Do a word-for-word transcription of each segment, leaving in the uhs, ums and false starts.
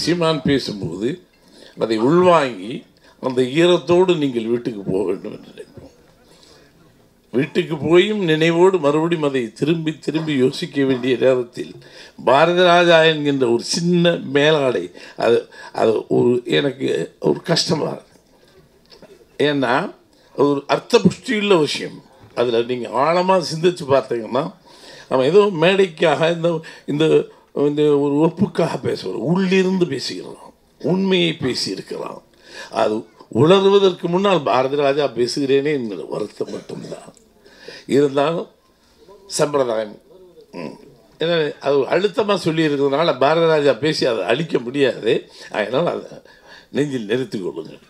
சீமான் பேசும்போது அதை உள்வாங்கி அந்த ஈரத்தோடு நீங்கள் வீட்டுக்கு போக வேண்டும் என்று நினைப்போம். வீட்டுக்கு போயும் நினைவோடு மறுபடியும் அதை திரும்பி திரும்பி யோசிக்க வேண்டிய நேரத்தில் பாரதி ராஜா என்கின்ற ஒரு சின்ன மேலாடை அது அது ஒரு எனக்கு ஒரு கஷ்டமாக இருக்கு. ஏன்னா ஒரு அர்த்த புஷ்டியுள்ள விஷயம். அதில் நீங்கள் ஆழமாக சிந்திச்சு பார்த்தீங்கன்னா நம்ம ஏதோ மேடைக்காக இந்த இந்த இந்த ஒரு ஒப்புக்காக பேசுகிறோம், உள்ளிருந்து பேசுகிறோம், உண்மையை பேசியிருக்கிறான். அது உணர்வதற்கு முன்னால் பாரதி ராஜா பேசுகிறேனே என்கிற வருத்தம் மட்டும்தான். இருந்தாலும் சம்பிரதாயம் ஏன்னா அது அழுத்தமாக சொல்லியிருக்கிறதுனால பாரதி ராஜா பேசி அதை அழிக்க முடியாது. அதனால் அதை நெஞ்சில் நிறுத்தி கொள்ளுங்கள்.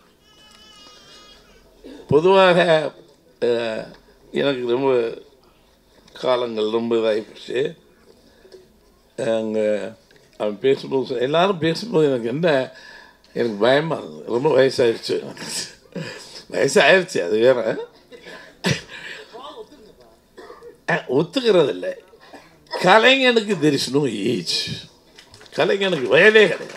பொதுவாக எனக்கு ரொம்ப காலங்கள் ரொம்ப இதாகிப்போச்சு. அங்கே அவன் பேசும்போது எல்லோரும் பேசும்போது எனக்கு என்ன எனக்கு பயமாக இருந்தது. ரொம்ப வயசாகிடுச்சு, வயசாகிடுச்சு அது வேற, ஒத்துக்கிறது இல்லை. கலைஞனுக்கு தெர் இஸ் நோ ஏஜ். கலைஞனுக்கு வயதே கிடையாது.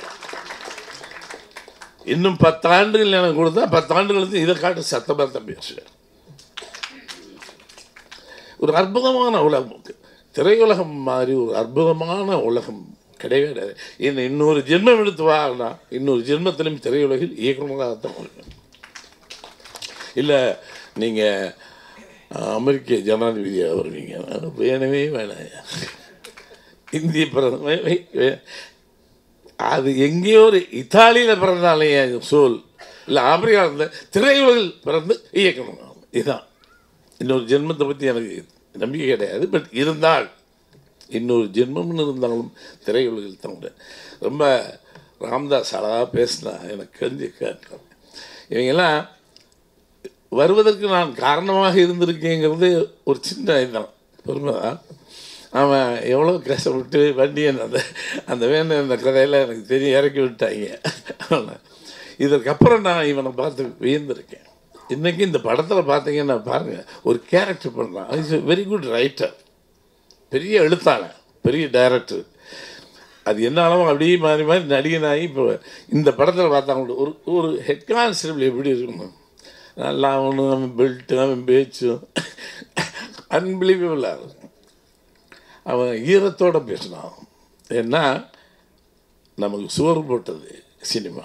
இன்னும் பத்தாண்டுகள் எனக்கு கொடுத்தா பத்தாண்டுகளுக்கு இதை காட்டு சத்தமாக தான் பேசுவேன். ஒரு அற்புதமான உலகம், திரையுலகம் மாதிரி ஒரு அற்புதமான உலகம் கிடையவே கிடையாது. என்ன இன்னொரு ஜென்மம் எடுத்து வாங்கினா இன்னொரு ஜென்மத்திலும் திரையுலகில் இயக்குநராகத்தான் இருக்கணும். இல்லை நீங்கள் அமெரிக்க ஜனாதிபதியாக வருவீங்க, வேணவே வேணாம். இந்திய பிறந்த அது எங்கேயோ ஒரு இத்தாலியில் பிறந்தாலே சோல், இல்லை ஆப்பிரிக்காவில் திரையுலகில் பிறந்து இயக்கணும். இதுதான். இன்னொரு ஜென்மத்தை பற்றி எனக்கு நம்பிக்கை கிடையாது. பட் இருந்தால் இன்னொரு ஜென்மம்னு இருந்தாலும் திரையுலகில் தான் உண்டு. ரொம்ப ராம்தாஸ் அழகாக பேசினா எனக்கு கஞ்சி கேட்குறேன். இவங்கெல்லாம் வருவதற்கு நான் காரணமாக இருந்திருக்கேங்கிறது ஒரு சின்ன இதுதான், பெருமை தான். அவன் எவ்வளோ கஷ்டப்பட்டு வண்டியன் அந்த அந்த வேணும் அந்த கதையில் எனக்கு தெரியும் இறக்கி விட்டாங்க. இதற்கப்புறம் நான் இவனை பார்த்து வியந்திருக்கேன். இன்றைக்கி இந்த படத்தில் பார்த்தீங்கன்னா பாருங்கள், ஒரு கேரக்டர் பண்ணுறான். Is a very good writer, பெரிய எழுத்தாளன், பெரிய டைரக்டர். அது என்னாலும் அப்படியே மாறி மாறி நடிகனாகி இப்போ இந்த படத்தில் பார்த்தாங்க ஒரு ஒரு ஹெட் கான்ஸ்டபிள் எப்படி இருக்கணும், நல்லா அவனும் அவன் பெல்ட்டு அவன் பேச்சும் அன்பிலீவபிளாக இருக்கும். அவன் ஈரத்தோடு பேசினான். ஏன்னா நமக்கு சோறு போட்டது சினிமா,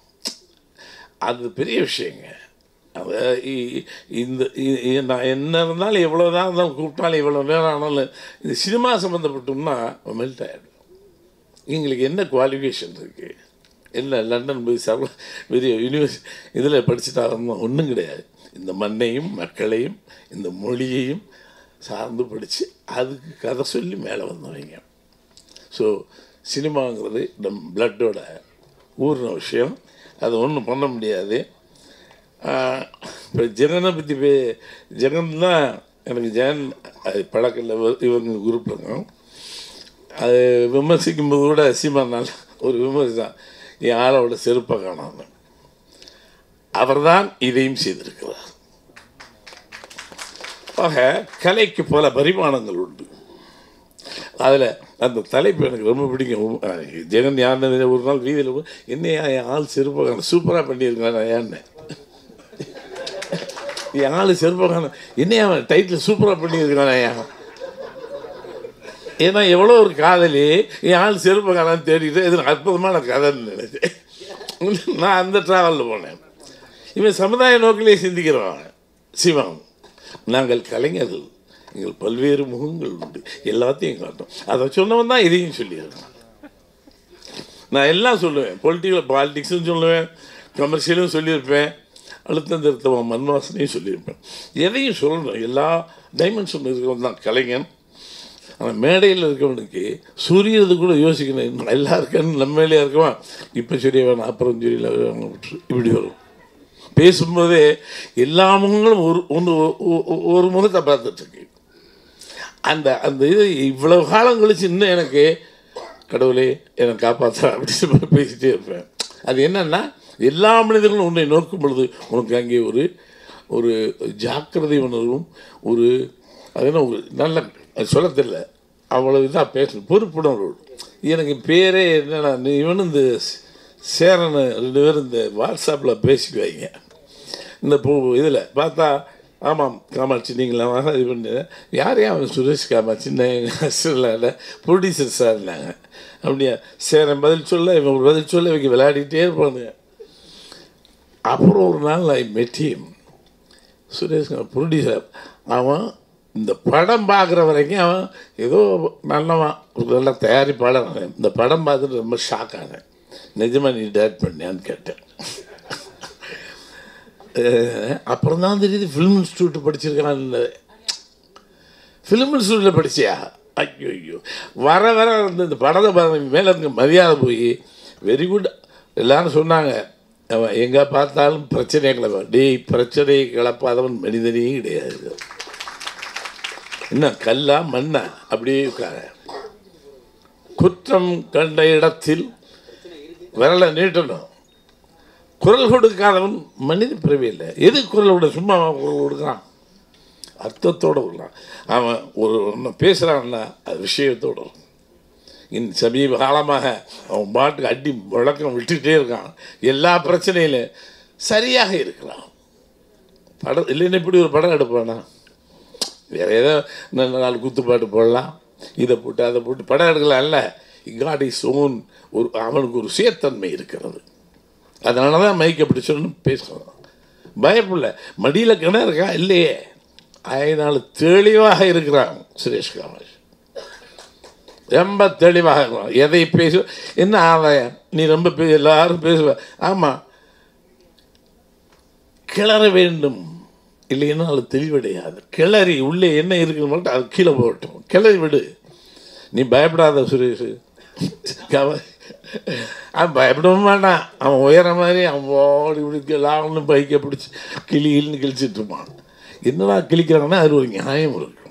அது பெரிய விஷயங்க. அதை இந்த நான் என்ன இருந்தாலும் எவ்வளோ தான் இருந்தாலும் கூப்பிட்டாலும் எவ்வளோ நேரம் ஆனாலும் இந்த சினிமா சம்மந்தப்பட்டோம்னா மெல்ட் ஆகிடும். எங்களுக்கு என்ன குவாலிஃபிகேஷன் இருக்குது, என்ன லண்டன் போய் சர்வ பெரிய யூனிவர்சி இதில் படிச்சுட்டாங்க ஒன்றும் கிடையாது. இந்த மண்ணையும் மக்களையும் இந்த மொழியையும் சார்ந்து படித்து அதுக்கு கதை சொல்லி மேலே வந்தவங்க. ஸோ சினிமாங்கிறது நம் பிளட்டோட ஊர்ன விஷயம், அது ஒன்றும் பண்ண முடியாது. இப்போ ஜெகனை பற்றி பே ஜெகன் தான் எனக்கு ஜெகன் அது பழக்கத்தில் இவங்க குரூப்லங்க அது விமர்சிக்கும்போது கூட சீமானால் ஒரு விமர்சனம் என் ஆளோட செருப்பை காணாமல் அவர் தான் இதையும் செய்திருக்கிறார். ஆக கலைக்கு பல பரிமாணங்கள் உண்டு. அதில் அந்த தலைப்பு எனக்கு ரொம்ப பிடிக்கும். ஜெகன் யாருன்னு ஒரு நாள் வீதியில் என்னையா என் ஆள் செருப்பை காணும் சூப்பராக பண்ணியிருக்கான் ஏன்னு என் ஆள் செருப்பை காணும் என்னையா டைட்டில் சூப்பராக பண்ணியிருக்கான் ஏன். ஏன்னா எவ்வளோ ஒரு காதலி என் ஆள் செருப்பை காணான்னு தேடிட்டு இது அற்புதமான கதைன்னு நினைச்சேன். நான் அந்த ட்ராவலில் போனேன். இவன் சமுதாய நோக்கிலே சிந்திக்கிறவன் சிவன். நாங்கள் கலைஞர்கள், எங்கள் பல்வேறு முகங்கள் உண்டு, எல்லாத்தையும் காட்டும். அதை சொன்னவன் தான் இதையும் சொல்லியிருக்கான். நான் எல்லாம் சொல்லுவேன், பொலிட்டிக்கல் பாலிட்டிக்ஸும் சொல்லுவேன், கமர்ஷியலும் சொல்லியிருப்பேன், அழுத்தம் திருத்தமாக மண்வாசனையும் சொல்லியிருப்பேன். எதையும் சொல்லணும், எல்லா டைமென்ஷன் இருக்கிறவன் தான் கலைஞன். ஆனால் மேடையில் இருக்கவனுக்கு சூரியது கூட யோசிக்கணும், எல்லாம் இருக்கன்னு நம்ம மேலேயே இருக்கவன் இப்போ சரிய வேணாம் அப்புறம் சூரியல இப்படி வரும். பேசும்போதே எல்லா முகங்களும் ஒரு ஒன்று ஒரு முகத்தை பார்த்துட்ருக்கு. அந்த அந்த இது இவ்வளவு காலம் கழிச்சு இன்னும் எனக்கு கடவுளே என்னை காப்பாற்ற அப்படின்னு பேசிகிட்டே இருப்பேன். அது என்னென்னா எல்லா மனிதர்களும் உன்னை நோக்கும் பொழுது உனக்கு அங்கே ஒரு ஒரு ஜாக்கிரதை உணர்வும் ஒரு அது என்ன ஒரு நல்ல சொல்ல தெரியல அவ்வளோ இதாக பேசணும் பொறுப்புணர்வு. எனக்கு பேரே என்னென்னா இவனு இந்த சேரன் ரெண்டு பேரும் இந்த வாட்ஸ்அப்பில் பேசிக்குவாங்க. இந்த பூ இதில் பார்த்தா ஆமாம் காமாட்சி நீங்களாம் இது பண்ணு யார் யார் அவன் சுரேஷ் காமாட்சி இல்லை ப்ரொடியூசர் சார் இருந்தாங்க. அப்படியா சேரன் பதில் சொல்ல இவன் ஒரு பதில் சொல்ல இவங்க விளையாடிக்கிட்டே இருப்பானுங்க. அப்புறம் ஒரு நாள் ஐ மெட்டியும் சுரேஷ் ப்ரொடியூசர் அவன் இந்த படம் பார்க்குற வரைக்கும் அவன் ஏதோ நல்லவன் ஒரு நல்ல தயாரிப்பாளர். இந்த படம் பார்த்துட்டு ரொம்ப ஷாக் ஆனேன். நிஜமாக நீ டேரக்ட் பண்ணியான்னு கேட்டேன். அப்புறம் தான் தெரியுது ஃபிலிம் இன்ஸ்டியூட் படிச்சிருக்கான். ஃபிலிம் இன்ஸ்டியூட்டில் படிச்சியா? ஐயோ ஐயோ வர வர வந்து இந்த படத்தை பார்த்து மேலே இருக்க மரியாதை போய் வெரி குட் எல்லாரும் சொன்னாங்க. அவன் எங்கே பார்த்தாலும் பிரச்சனையை கிளப்ப டேய் பிரச்சனையை கிளப்பாதவன் மனிதனே கிடையாது. என்ன கல்லா மண்ணா அப்படியே உட்கார. குற்றம் கண்ட இடத்தில் விரலை நீட்டணும். குரல் கொடுக்காதவன் மனித பிறவி இல்லை. எது குரல் விட சும்மா குரல் கொடுக்குறான் அர்த்தத்தோடு விடலாம். அவன் ஒரு ஒன்று பேசுகிறான்னா அது விஷயத்தோடு இருக்கும். இந்த சமீப காலமாக அவன் பாட்டுக்கு அடி முழக்கம் விட்டுக்கிட்டே இருக்கான். எல்லா பிரச்சனையிலும் சரியாக இருக்கிறான். படம் இல்லைன்னா இப்படி ஒரு படம் எடுப்பானா? வேறு ஏதோ நல்ல நாள் குத்துப்பாட்டு போடலாம், இதை போட்டு அதை போட்டு படம் எடுக்கலாம். இல்லை காட் இஸ் ஓன் ஒரு அவனுக்கு ஒரு சுயத்தன்மை இருக்கிறது. அதனால தான் மைக்கை பிடிச்சோன்னு பேசுகிறான். பயப்படல. மடியில் கிணறு இருக்கா இல்லையே. அதனால் தெளிவாக இருக்கிறான் சுரேஷ் காமாட்சி. ரொம்ப தெளிவாக இருக்கிறான். எதை பேச என்ன ஆதாயம் நீ ரொம்ப பே எல்லாரும் பேசுவ. ஆமாம் கிளற வேண்டும் இல்லைன்னா அது தெளிவடையாது. கிளறி உள்ளே என்ன இருக்குன்னு மட்டும் அது கீழே போகட்டும். கிளறி விடு. நீ பயப்படாத சுரேஷ். அவன் பயப்படவும் வேண்டாம். அவன் உயர மாதிரி அவன் ஓடி இப்படி லான்னு பைக்கை பிடிச்சி கிளி கிளின்னு கிழிச்சிட்டு இருப்பான். என்னடா கிழிக்கிறாங்கன்னா அது ஒரு நியாயம் இருக்கு.